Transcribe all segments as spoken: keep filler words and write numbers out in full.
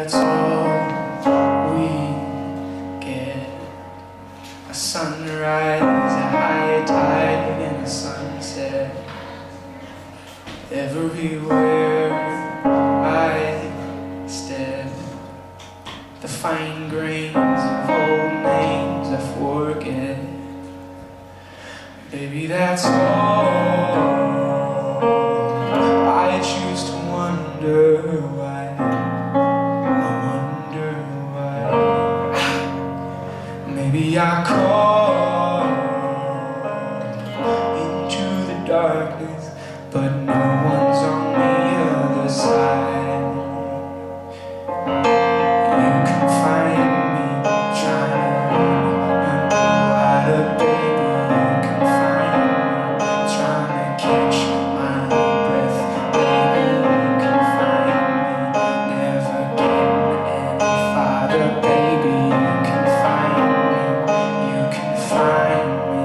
that's all we get. A sunrise, a high tide, and a sunset. Everywhere I step, the fine grains of old names I forget. Baby, that's all. I choose to wonder why. I wonder why. Maybe I crawl into the darkness, but no one's on the other side. You can find me trying to run out of baby. You can find me trying to catch my breath. Baby, you can find me never getting any farther. Baby, you can find me. You can find me.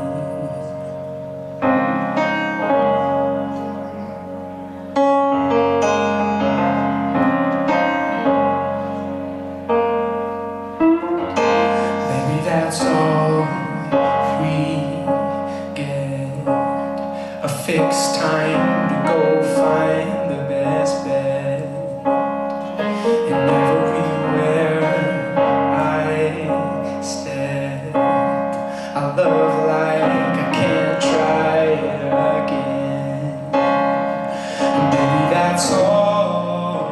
That's all we get. A fixed time to go find the best bed. And everywhere I step, I love like I can't try it again. And maybe that's all.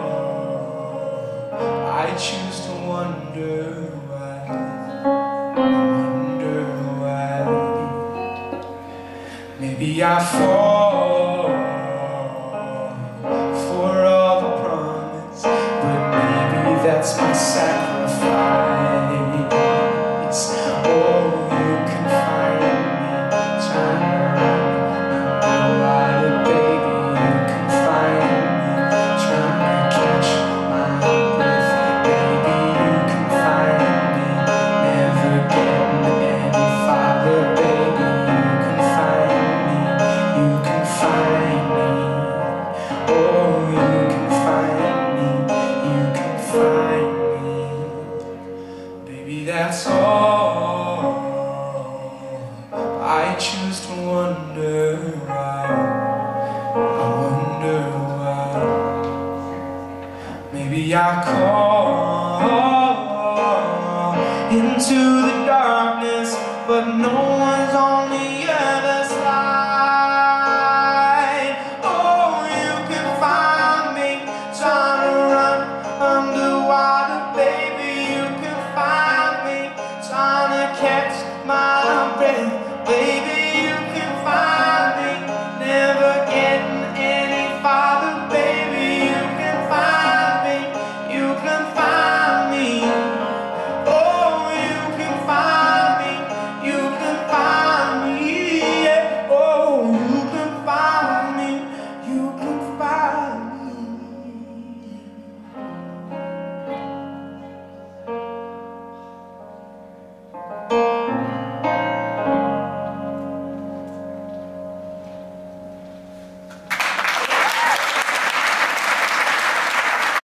I choose to wonder why. Maybe I fall for all the promise, but maybe that's my sacrifice. Oh, you can find me trying to run out of baby. You can find me trying to catch my breath. Baby, you can find me never getting any farther. Baby, you can find me. You can find me, oh, you can find me, you can find me. Baby, that's all. I choose to wonder why. I wonder why. Maybe I crawl into the darkness, but no one's on